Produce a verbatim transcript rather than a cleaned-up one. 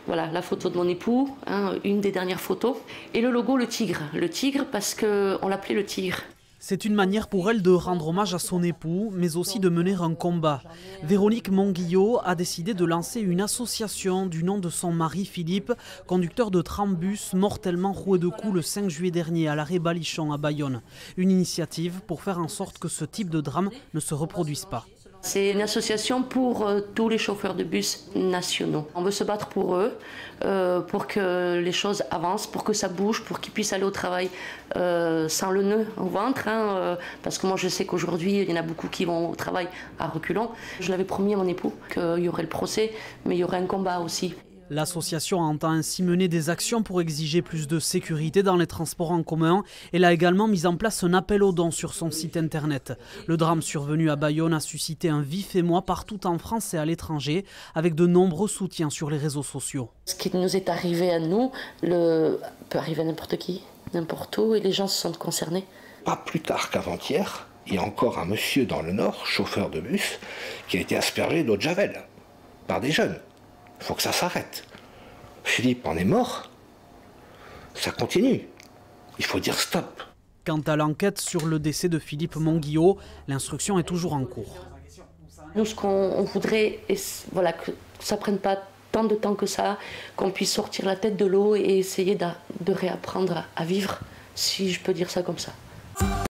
Voilà, la photo de mon époux, hein, une des dernières photos. Et le logo, le tigre. Le tigre parce qu'on l'appelait le tigre. C'est une manière pour elle de rendre hommage à son époux, mais aussi de mener un combat. Véronique Monguillot a décidé de lancer une association du nom de son mari Philippe, conducteur de trambus mortellement roué de coups le cinq juillet dernier à l'arrêt Balichon à Bayonne. Une initiative pour faire en sorte que ce type de drame ne se reproduise pas. C'est une association pour euh, tous les chauffeurs de bus nationaux. On veut se battre pour eux, euh, pour que les choses avancent, pour que ça bouge, pour qu'ils puissent aller au travail euh, sans le nœud au ventre. Hein, euh, parce que moi je sais qu'aujourd'hui il y en a beaucoup qui vont au travail à reculons. Je l'avais promis à mon époux qu'il y aurait le procès, mais il y aurait un combat aussi. L'association entend ainsi mener des actions pour exiger plus de sécurité dans les transports en commun. Elle a également mis en place un appel aux dons sur son site internet. Le drame survenu à Bayonne a suscité un vif émoi partout en France et à l'étranger, avec de nombreux soutiens sur les réseaux sociaux. Ce qui nous est arrivé à nous le... peut arriver à n'importe qui, n'importe où, et les gens se sentent concernés. Pas plus tard qu'avant-hier, il y a encore un monsieur dans le Nord, chauffeur de bus, qui a été aspergé d'eau de javel par des jeunes. Il faut que ça s'arrête. Philippe en est mort. Ça continue. Il faut dire stop. Quant à l'enquête sur le décès de Philippe Monguillot, l'instruction est toujours en cours. Nous, ce qu'on voudrait, voilà, que ça ne prenne pas tant de temps que ça, qu'on puisse sortir la tête de l'eau et essayer de, de réapprendre à vivre, si je peux dire ça comme ça.